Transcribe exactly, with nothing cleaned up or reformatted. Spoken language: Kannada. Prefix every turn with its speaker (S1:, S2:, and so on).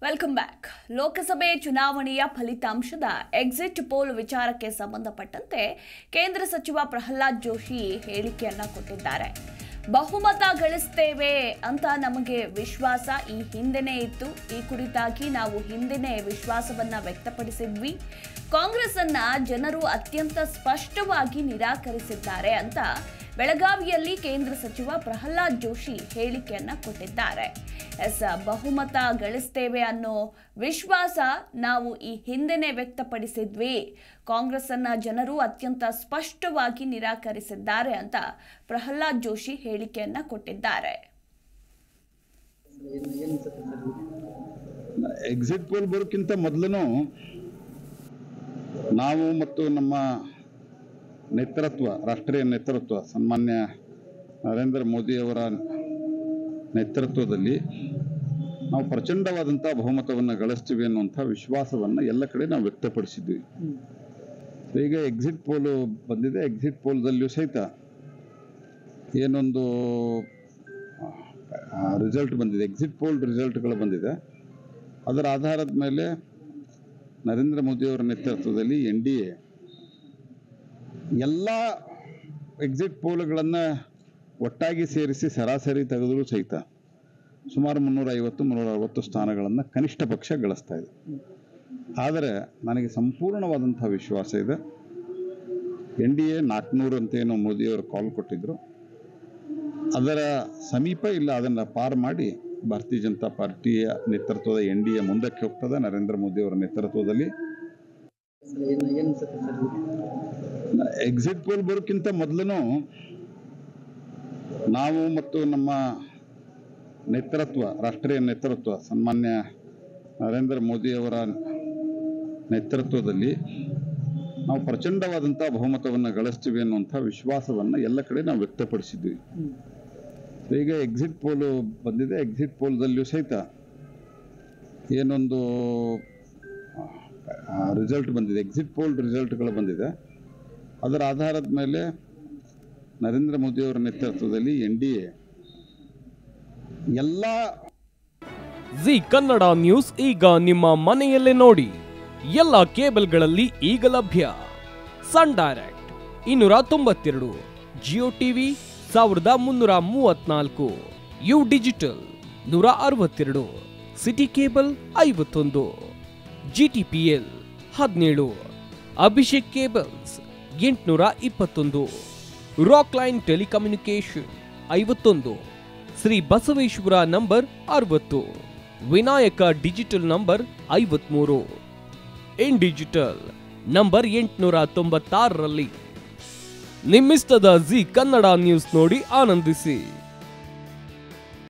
S1: Welcome back. ಲೋಕಸಭೆ ಚುನಾವಣೆಯ ಫಲಿತಾಂಶದ ಎಕ್ಸಿಟ್ ಪೋಲ್ ವಿಚಾರಕ್ಕೆ ಸಂಬಂಧಪಟ್ಟಂತೆ ಕೇಂದ್ರ ಸಚಿವ ಪ್ರಹ್ಲಾದ್ ಜೋಶಿ ಹೇಳಿಕೆಯನ್ನ ಕೊಟ್ಟಿದ್ದಾರೆ. ಬಹುಮತ ಗಳಿಸ್ತೇವೆ ಅಂತ ನಮಗೆ ವಿಶ್ವಾಸ ಈ ಹಿಂದೆನೇ ಇತ್ತು. ಈ ಕುರಿತಾಗಿ ನಾವು ಹಿಂದೆನೇ ವಿಶ್ವಾಸವನ್ನ ವ್ಯಕ್ತಪಡಿಸಿದ್ವಿ. ಕಾಂಗ್ರೆಸ್ ಅನ್ನ ಜನರು ಅತ್ಯಂತ ಸ್ಪಷ್ಟವಾಗಿ ನಿರಾಕರಿಸಿದ್ದಾರೆ ಅಂತ ಬೆಳಗಾವಿಯಲ್ಲಿ ಕೇಂದ್ರ ಸಚಿವ ಪ್ರಹ್ಲಾದ್ ಜೋಶಿ ಹೇಳಿಕೆಯನ್ನ ಕೊಟ್ಟಿದ್ದಾರೆ. ಎಸ್ ಬಹುಮತ ಗಳಿಸ್ತೇವೆ ಅನ್ನೋ ವಿಶ್ವಾಸ ನಾವು ಈ ಹಿಂದೆನೇ ವ್ಯಕ್ತಪಡಿಸಿದ್ವಿ. ಕಾಂಗ್ರೆಸ್ ಅನ್ನ ಜನರು ಅತ್ಯಂತ ಸ್ಪಷ್ಟವಾಗಿ ನಿರಾಕರಿಸಿದ್ದಾರೆ ಅಂತ ಪ್ರಹ್ಲಾದ್ ಜೋಶಿ ಹೇಳಿಕೆಯನ್ನ ಕೊಟ್ಟಿದ್ದಾರೆ.
S2: ಎಕ್ಸಿಟ್ ಪೋಲ್ ಬರೋಕ್ಕಿಂತ ಮೊದಲು ನಾವು ಮತ್ತು ನಮ್ಮ ನೇತೃತ್ವ ರಾಷ್ಟ್ರೀಯ ನೇತೃತ್ವ ಸನ್ಮಾನ್ಯ ನರೇಂದ್ರ ಮೋದಿಯವರ ನೇತೃತ್ವದಲ್ಲಿ ನಾವು ಪ್ರಚಂಡವಾದಂಥ ಬಹುಮತವನ್ನು ಗಳಿಸ್ತೀವಿ ಅನ್ನುವಂಥ ವಿಶ್ವಾಸವನ್ನು ಎಲ್ಲ ಕಡೆ ನಾವು ವ್ಯಕ್ತಪಡಿಸಿದ್ವಿ. ಈಗ ಎಕ್ಸಿಟ್ ಪೋಲ್ ಬಂದಿದೆ. ಎಕ್ಸಿಟ್ ಪೋಲ್ದಲ್ಲಿಯೂ ಸಹಿತ ಏನೊಂದು ರಿಸಲ್ಟ್ ಬಂದಿದೆ, ಎಕ್ಸಿಟ್ ಪೋಲ್ ರಿಸಲ್ಟ್ಗಳು ಬಂದಿದೆ. ಅದರ ಆಧಾರದ ಮೇಲೆ ನರೇಂದ್ರ ಮೋದಿಯವರ ನೇತೃತ್ವದಲ್ಲಿ ಎನ್ ಡಿ ಎ ಎಲ್ಲ ಎಕ್ಸಿಟ್ ಪೋಲ್ಗಳನ್ನು ಒಟ್ಟಾಗಿ ಸೇರಿಸಿ ಸರಾಸರಿ ತೆಗೆದರೂ ಸಹಿತ ಸುಮಾರು ಮುನ್ನೂರ ಐವತ್ತು ಮುನ್ನೂರ ಅರವತ್ತು ಸ್ಥಾನಗಳನ್ನು ಕನಿಷ್ಠ ಪಕ್ಷ ಗಳಿಸ್ತಾ ಇದೆ. ಆದರೆ ನನಗೆ ಸಂಪೂರ್ಣವಾದಂಥ ವಿಶ್ವಾಸ ಇದೆ. ಎನ್ ಡಿ ಎ ನಾಲ್ಕುನೂರು ಅಂತೇನು ಮೋದಿಯವರು ಕಾಲ್ ಕೊಟ್ಟಿದ್ರು, ಅದರ ಸಮೀಪ ಇಲ್ಲ, ಅದನ್ನು ಪಾರು ಮಾಡಿ ಭಾರತೀಯ ಜನತಾ ಪಾರ್ಟಿಯ ನೇತೃತ್ವದ ಎನ್ ಡಿ ಎ ಮುಂದಕ್ಕೆ ಹೋಗ್ತದೆ. ನರೇಂದ್ರ ಮೋದಿಯವರ ನೇತೃತ್ವದಲ್ಲಿ ಎಕ್ಸಿಟ್ ಪೋಲ್ ಬರೋಕ್ಕಿಂತ ಮೊದಲು ನಾವು ಮತ್ತು ನಮ್ಮ ನೇತೃತ್ವ ರಾಷ್ಟ್ರೀಯ ನೇತೃತ್ವ ಸನ್ಮಾನ್ಯ ನರೇಂದ್ರ ಮೋದಿಯವರ ನೇತೃತ್ವದಲ್ಲಿ ನಾವು ಪ್ರಚಂಡವಾದಂಥ ಬಹುಮತವನ್ನು ಗಳಿಸ್ತೀವಿ ಅನ್ನುವಂಥ ವಿಶ್ವಾಸವನ್ನು ಎಲ್ಲ ಕಡೆ ನಾವು ವ್ಯಕ್ತಪಡಿಸಿದ್ವಿ. ಈಗ ಎಕ್ಸಿಟ್ ಪೋಲ್ ಬಂದಿದೆ. ಎಕ್ಸಿಟ್ ಪೋಲ್ದಲ್ಲಿಯೂ ಸಹಿತ ಏನೊಂದು ರಿಸಲ್ಟ್ ಬಂದಿದೆ, ಎಕ್ಸಿಟ್ ಪೋಲ್ ರಿಸಲ್ಟ್ಗಳು ಬಂದಿದೆ. ಅದರ ಆಧಾರದ ಮೇಲೆ ನರೇಂದ್ರ ಮೋದಿಯವರ ನೇತೃತ್ವದಲ್ಲಿ ಎನ್ ಡಿ ಎ ಎಲ್ಲ
S3: ಜಿ ಕನ್ನಡ ನ್ಯೂಸ್ ಈಗ ನಿಮ್ಮ ಮನೆಯಲ್ಲೇ ನೋಡಿ. ಎಲ್ಲ ಕೇಬಲ್ಗಳಲ್ಲಿ ಈಗ ಲಭ್ಯ. ಸನ್ ಡೈರೆಕ್ಟ್ ಇನ್ನೂರ ತೊಂಬತ್ತೆರಡು, ಜಿಯೋ ಟಿವಿ ಸಾವಿರದ ಮುನ್ನೂರ ಮೂವತ್ನಾಲ್ಕು, ಯು ಡಿಜಿಟಲ್ ನೂರ ಅರವತ್ತೆರಡು, ಸಿಟಿ ಕೇಬಲ್ ಐವತ್ತೊಂದು, ಜಿ ಟಿ ಪಿ ಎಲ್ ಹದಿನೇಳು, ಅಭಿಷೇಕ್ ಕೇಬಲ್ಸ್ ಎಂಟುನೂರ ಇಪ್ಪತ್ತೊಂದು, ರಾಕ್ ಲೈನ್ ಟೆಲಿಕಮ್ಯುನಿಕೇಶನ್ ಐವತ್ತೊಂದು, ಶ್ರೀ ಬಸವೇಶ್ವರ ನಂಬರ್ ಅರವತ್ತು, ವಿನಾಯಕ ಡಿಜಿಟಲ್ ನಂಬರ್ ಐವತ್ಮೂರು, ಇನ್ ಡಿಜಿಟಲ್ ನಂಬರ್ ಎಂಟುನೂರ ತೊಂಬತ್ತಾರರಲ್ಲಿ. ನಿಮ್ಮಿಸ್ತದ ಜಿ ಕನ್ನಡ ನ್ಯೂಸ್ ನೋಡಿ ಆನಂದಿಸಿ.